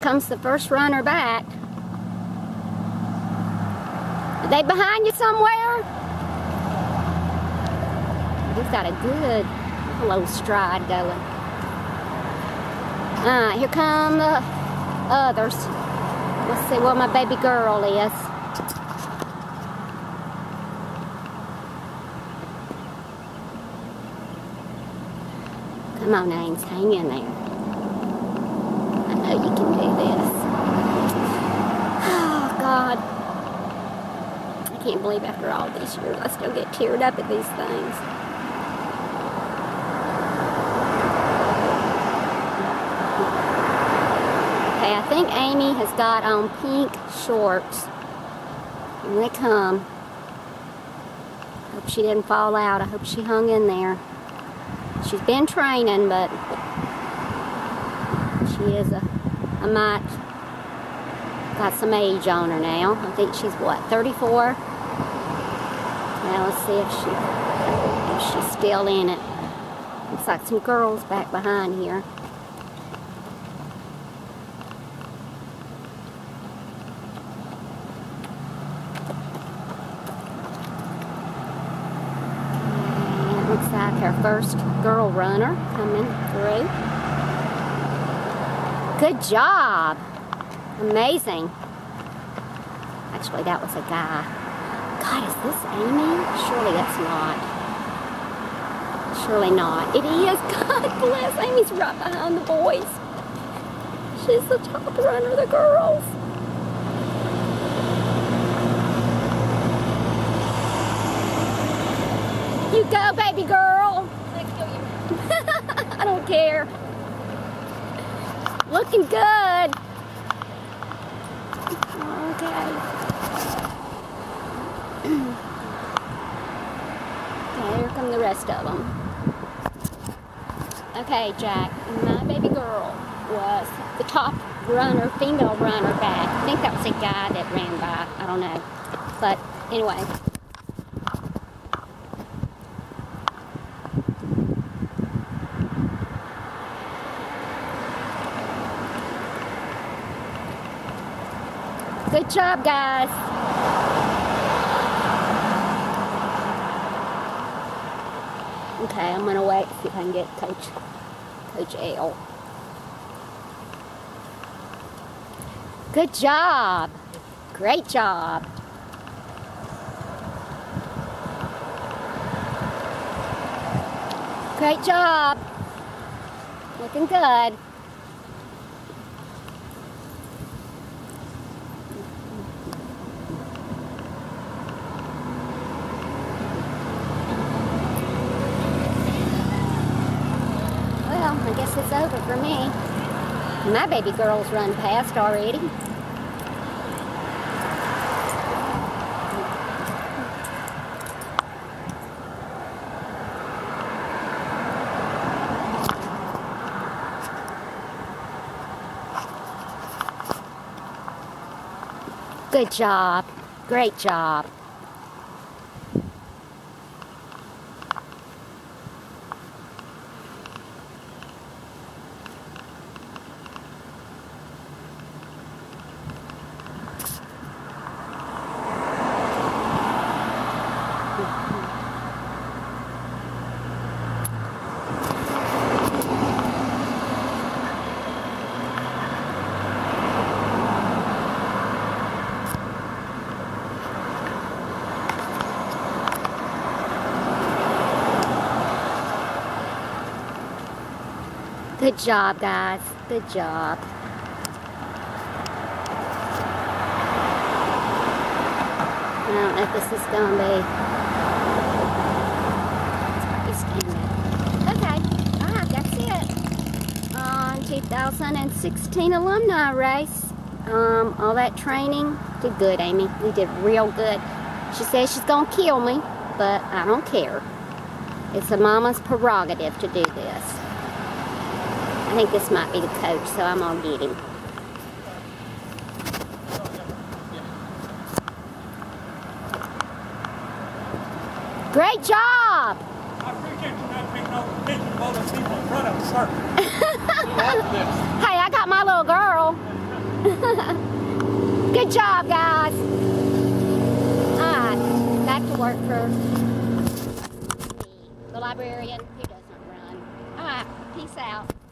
comes the first runner back. Are they behind you somewhere? He's got a good low stride going. Here come the others. Let's see where my baby girl is. Come on, Ames, hang in there. I know you can do this. Oh, God. I can't believe after all these years I still get teared up at these things. Okay, I think Amy has got on pink shorts. Here they come. Hope she didn't fall out. I hope she hung in there. She's been training, but she is a mite, got some age on her now. I think she's what, 34? Now let's see if she's still in it. Looks like some girls back behind here. Looks like our first girl runner coming through. Good job. Amazing. Actually, that was a guy. God, is this Amy? Surely that's not. Surely not. It is. God bless. Amy's right behind the boys. She's the top runner of the girls. You go, baby girl. I don't care. Looking good. Okay. Okay, here come the rest of them. Okay, Jack, my baby girl was the top runner, female runner back. I think that was a guy that ran by. I don't know. But anyway. Good job, guys. Okay, I'm gonna wait, see if I can get Coach L. Good job. Great job. Great job. Looking good. I guess it's over for me. My baby girl's run past already. Good job. Great job. Good job, guys. Good job. I don't know if this is going to be okay. Alright, that's it. On 2016 alumni race. All that training. Did good, Amy. We did real good. She says she's going to kill me, but I don't care. It's a mama's prerogative to do this. I think this might be the coach, so I'm going to get him. Great job! I appreciate you not taking no pictures of all the people in front of the circle. Hey, I got my little girl. Good job, guys. Alright, back to work for the librarian who doesn't run. Alright, peace out.